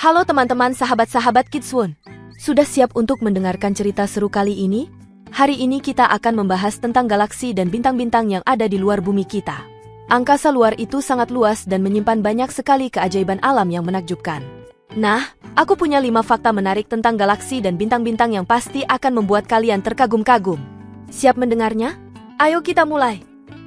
Halo teman-teman sahabat-sahabat Kidswoon. Sudah siap untuk mendengarkan cerita seru kali ini? Hari ini kita akan membahas tentang galaksi dan bintang-bintang yang ada di luar bumi kita. Angkasa luar itu sangat luas dan menyimpan banyak sekali keajaiban alam yang menakjubkan. Nah, aku punya 5 fakta menarik tentang galaksi dan bintang-bintang yang pasti akan membuat kalian terkagum-kagum. Siap mendengarnya? Ayo kita mulai!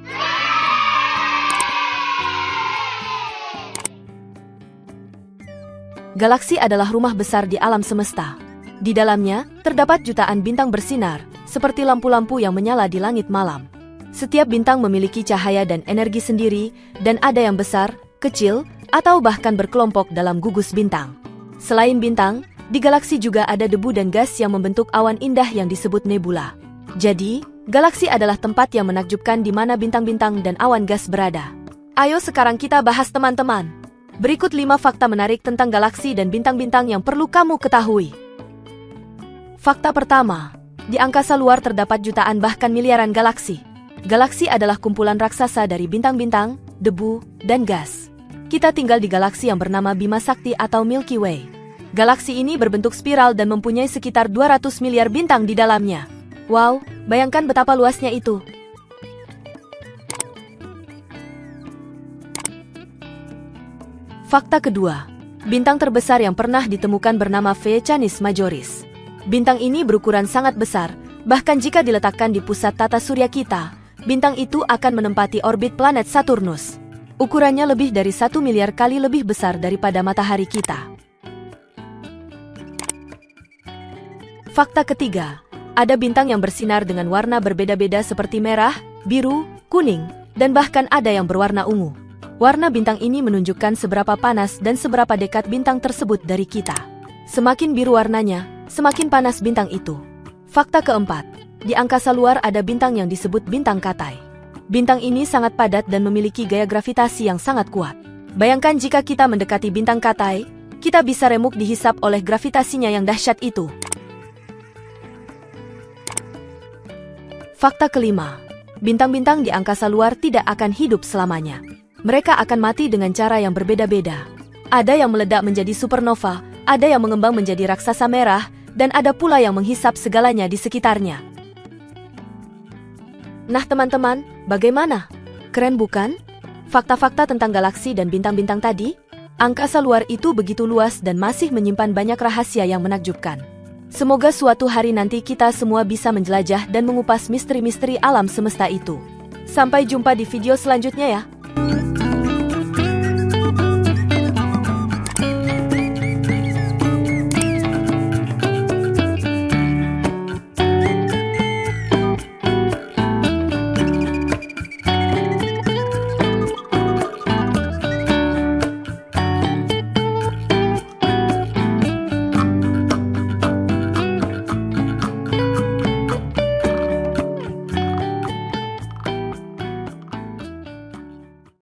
Galaksi adalah rumah besar di alam semesta. Di dalamnya, terdapat jutaan bintang bersinar, seperti lampu-lampu yang menyala di langit malam. Setiap bintang memiliki cahaya dan energi sendiri, dan ada yang besar, kecil, atau bahkan berkelompok dalam gugus bintang. Selain bintang, di galaksi juga ada debu dan gas yang membentuk awan indah yang disebut nebula. Jadi, galaksi adalah tempat yang menakjubkan di mana bintang-bintang dan awan gas berada. Ayo sekarang kita bahas teman-teman. Berikut 5 fakta menarik tentang galaksi dan bintang-bintang yang perlu kamu ketahui. Fakta pertama, di angkasa luar terdapat jutaan bahkan miliaran galaksi. Galaksi adalah kumpulan raksasa dari bintang-bintang, debu, dan gas. Kita tinggal di galaksi yang bernama Bima Sakti atau Milky Way. Galaksi ini berbentuk spiral dan mempunyai sekitar 200 miliar bintang di dalamnya. Wow, bayangkan betapa luasnya itu. Fakta kedua, bintang terbesar yang pernah ditemukan bernama V Canis Majoris. Bintang ini berukuran sangat besar, bahkan jika diletakkan di pusat tata surya kita, bintang itu akan menempati orbit planet Saturnus. Ukurannya lebih dari 1 miliar kali lebih besar daripada matahari kita. Fakta ketiga, ada bintang yang bersinar dengan warna berbeda-beda seperti merah, biru, kuning, dan bahkan ada yang berwarna ungu. Warna bintang ini menunjukkan seberapa panas dan seberapa dekat bintang tersebut dari kita. Semakin biru warnanya, semakin panas bintang itu. Fakta keempat, di angkasa luar ada bintang yang disebut bintang Katai. Bintang ini sangat padat dan memiliki gaya gravitasi yang sangat kuat. Bayangkan jika kita mendekati bintang Katai, kita bisa remuk dihisap oleh gravitasinya yang dahsyat itu. Fakta kelima, bintang-bintang di angkasa luar tidak akan hidup selamanya. Mereka akan mati dengan cara yang berbeda-beda. Ada yang meledak menjadi supernova, ada yang mengembang menjadi raksasa merah, dan ada pula yang menghisap segalanya di sekitarnya. Nah teman-teman, bagaimana? Keren bukan? Fakta-fakta tentang galaksi dan bintang-bintang tadi? Angkasa luar itu begitu luas dan masih menyimpan banyak rahasia yang menakjubkan. Semoga suatu hari nanti kita semua bisa menjelajah dan mengupas misteri-misteri alam semesta itu. Sampai jumpa di video selanjutnya ya.